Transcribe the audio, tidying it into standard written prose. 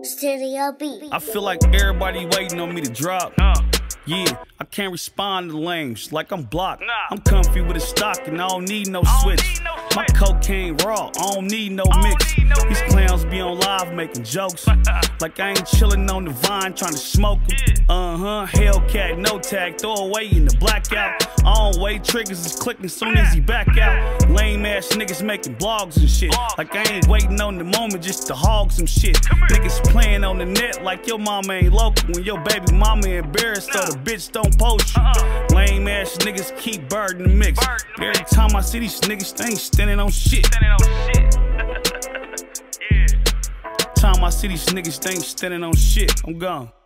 Studio B. I feel like everybody waiting on me to drop. Yeah, I can't respond to lames like I'm blocked. I'm comfy with a stock and I don't need no switch. My cocaine raw, I don't need no mix. These clowns be on live making jokes like I ain't chilling on the vine trying to smoke them. Hellcat, no tag, throw away in the blackout. I don't wait, triggers is clicking soon as he back out. Lame ass niggas making blogs and shit like I ain't waiting on the moment just to hog some shit. Niggas playing on the net like your mama ain't local when your baby mama embarrassed so the bitch don't post you. Lame ass niggas keep bird in the mix. Every time I see these niggas, they ain't standing on shit. Time I see these niggas, they ain't standing on shit. I'm gone.